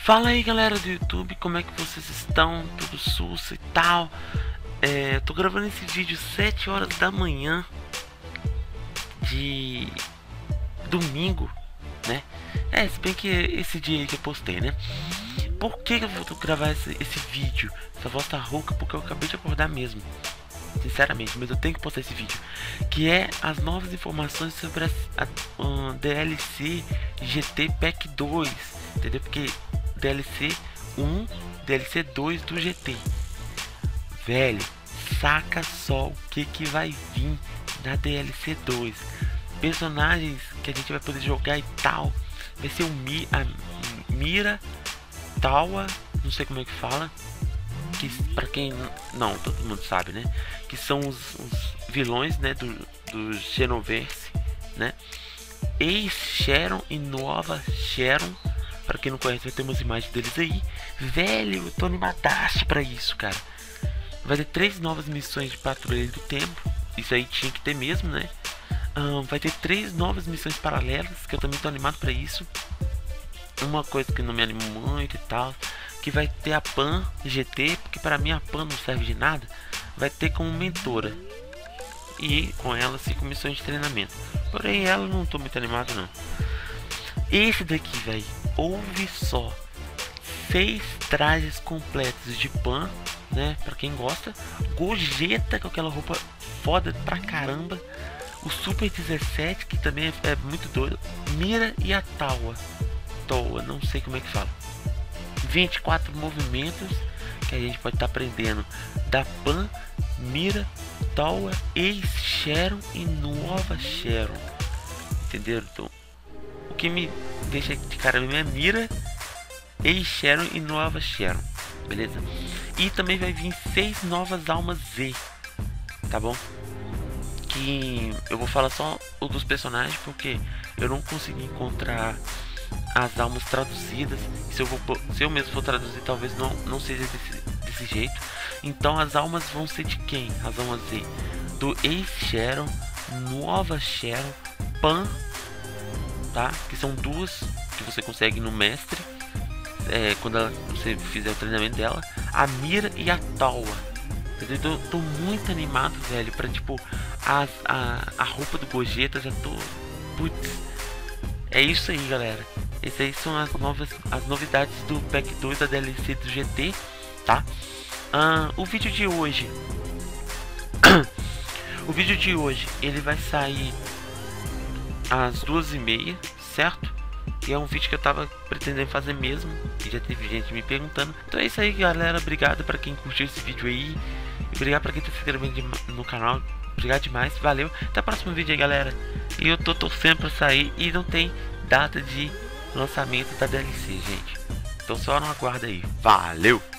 Fala aí galera do YouTube, como é que vocês estão? Tudo sussa e tal. Eu tô gravando esse vídeo 7 horas da manhã de domingo, né? Se bem que esse dia aí que eu postei, né? Por que eu vou gravar esse vídeo? Essa voz tá rouca porque eu acabei de acordar mesmo, sinceramente, mas eu tenho que postar esse vídeo, que é as novas informações sobre a DLC GT Pack 2, entendeu? Porque DLC 1, DLC 2 do GT, velho, saca só o que vai vir na DLC 2, personagens que a gente vai poder jogar e tal. Vai ser a Mira, Tawa, não sei como é que fala, que pra quem não, todo mundo sabe, né, que são os vilões, né, do Xenoverse, né, ex-Sharon e nova Sharon. Pra quem não conhece, vai ter umas imagens deles aí. Velho, eu tô animadaço pra isso, cara. Vai ter 3 novas missões de Patrulha do Tempo. Isso aí tinha que ter mesmo, né? Vai ter 3 novas missões paralelas, que eu também tô animado pra isso. Uma coisa que não me anima muito e tal, que vai ter a Pan GT, porque pra mim a Pan não serve de nada. Vai ter como mentora, e com ela 5 missões de treinamento. Porém ela não tô muito animado não. Esse daqui, velho, houve só 6 trajes completos de Pan, né? Pra quem gosta. Gogeta com aquela roupa foda pra caramba. O Super 17, que também é muito doido. Mira e a Tawa, não sei como é que fala. 24 movimentos que a gente pode estar aprendendo da Pan, Mira, Tawa, ex-Sharon e nova Sharon. Entenderam? Então, o que me deixa de cara mesmo é Mira, ex-Sharon e nova Sharon, beleza? E também vai vir 6 novas almas Z, tá bom? Que eu vou falar só o dos personagens, porque eu não consegui encontrar as almas traduzidas. Se eu mesmo for traduzir, talvez não seja desse jeito. Então as almas vão ser de quem? As almas Z do ex-Sharon, nova Sharon, Pan, tá? Que são 2 que você consegue no mestre, quando você fizer o treinamento dela. A Mira e a Tawa. Eu tô muito animado, velho, pra tipo a roupa do Gogeta. Já tô, putz, é isso aí, galera. Essas aí são as novidades do Pack 2 da DLC do GT, tá? O vídeo de hoje ele vai sair às 2h30, certo? E é um vídeo que eu tava pretendendo fazer mesmo, e já teve gente me perguntando. Então é isso aí, galera. Obrigado pra quem curtiu esse vídeo aí, e obrigado pra quem tá se inscrevendo no canal. Obrigado demais, valeu. Até o próximo vídeo aí, galera. E eu tô torcendo pra sair, e não tem data de lançamento da DLC, gente. Então só não aguarda aí. Valeu!